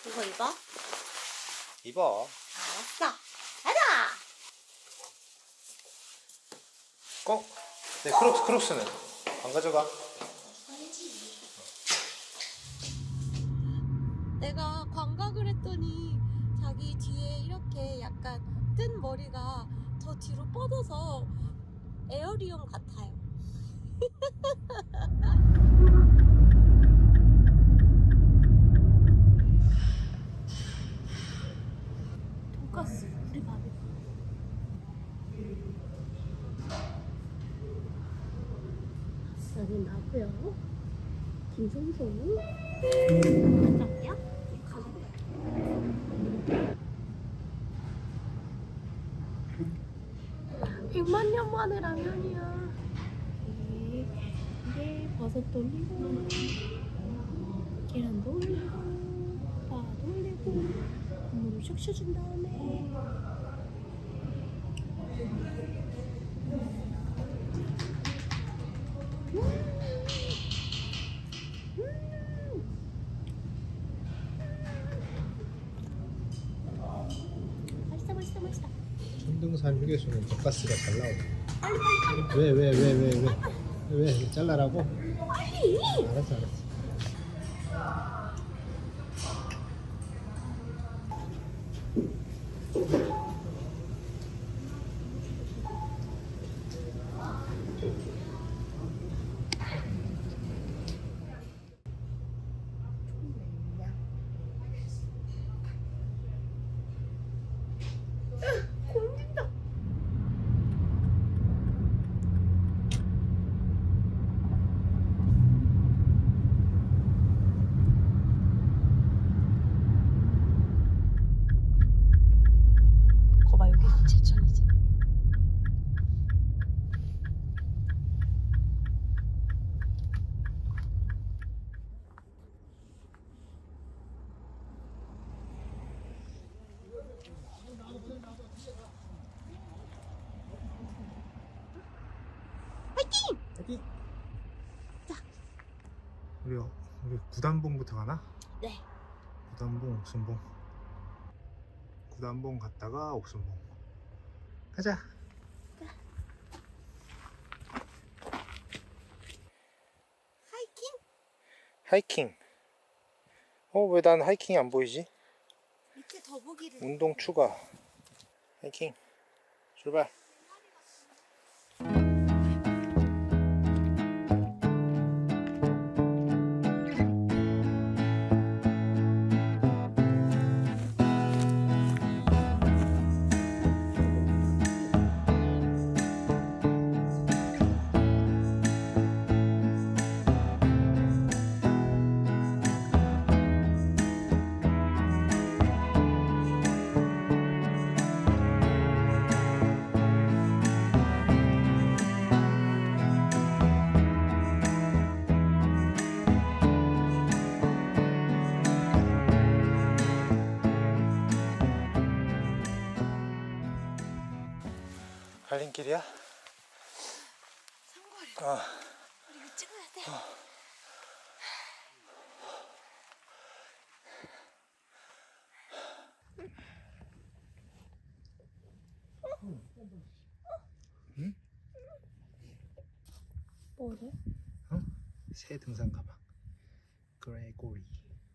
이거 입어? 입어. 알았어. 가자! 네, 크록스는 안 가져가. 내가 광각을 했더니 자기 뒤에 이렇게 약간 뜬 머리가 더 뒤로 뻗어서 에어리온 같아요. 돈가스 우리 밥이. 여기 나고요. 김성성. 가자야? 가자. 100만 년 만에 라면이야. 이게 버섯도 올리고, 계란도 올리고, 파도 올리고, 국물을 슉슉 준 다음에. 맛있다. 천등산 휴게소는 돈가스가 잘 나오네. 왜 잘라라고? 빨리! 알았어. 공진다. 거봐, 여기 제천이지. 어디? 자. 우리 구단봉부터 가나? 네. 구단봉, 옥순봉. 구단봉 갔다가 옥순봉. 가자. 하이킹. 왜 난 하이킹이 안 보이지? 밑에 더보기를. 운동 추가. 하이킹. 출발. 갈림길이야? 상거리. 우리 이거 찍어야 돼. 응? 뭐래? 새 등산 가방. 그레고리.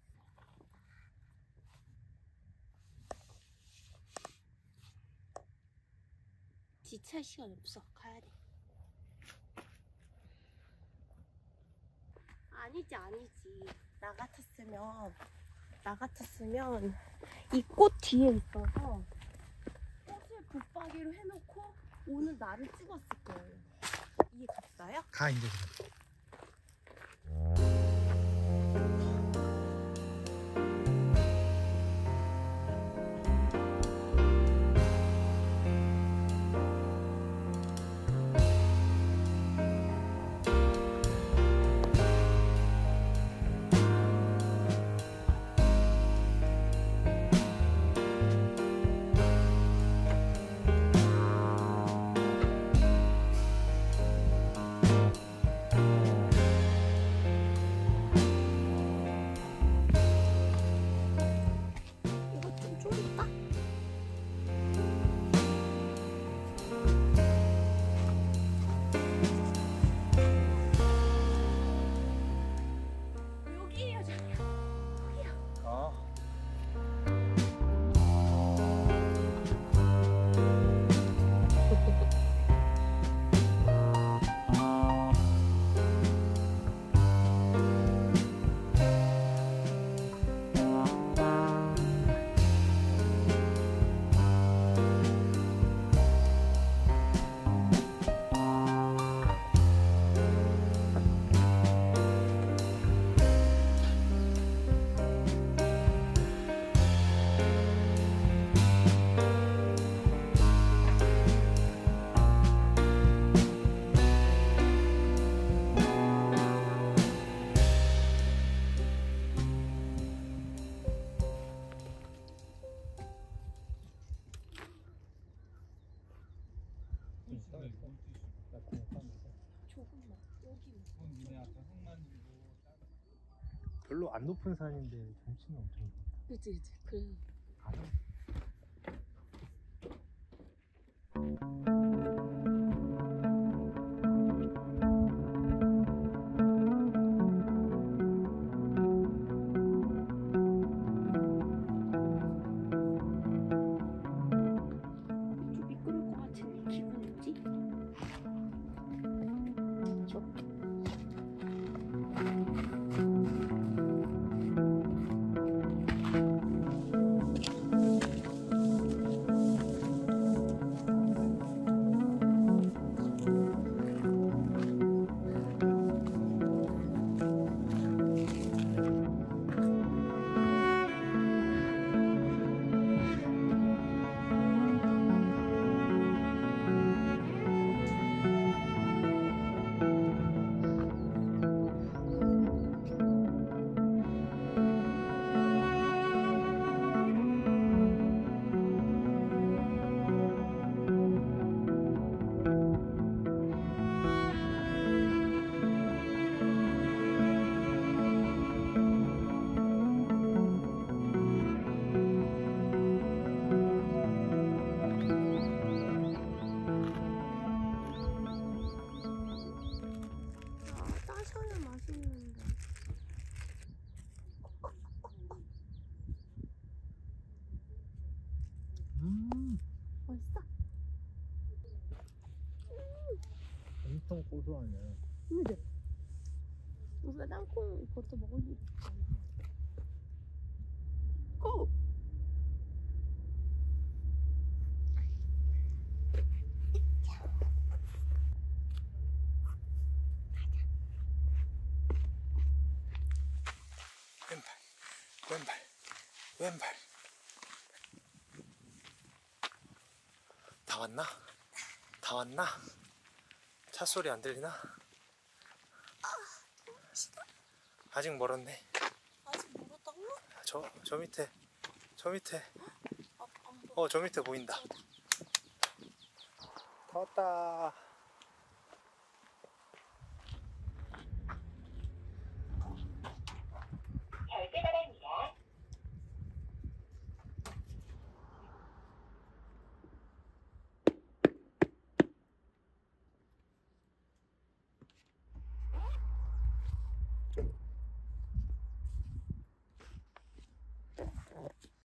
지체할 시간 없어. 가야 돼. 아니지. 나 같았으면 이 꽃 뒤에 있어서 꽃을 붙박이로 해놓고 오늘 나를 찍었을 거예요. 이해 갔어요? 가 이제. 별로 안 높은 산인데 경치는 엄청 좋다. 그치. 그래. 가자. 좀 미끄러울 것 같은데 기분 뭐지? 저. 따셔야 맛있는데. 맛있어? 엄청 고소하네. 근데 우리가 땅콩 버터 먹을 일 있잖아. 고! 왼발. 다 왔나? 다 왔나? 차 소리 안 들리나? 아직 멀었네. 아직 멀었다고? 저 밑에. 안 보여. 저 밑에 보인다. 다 왔다.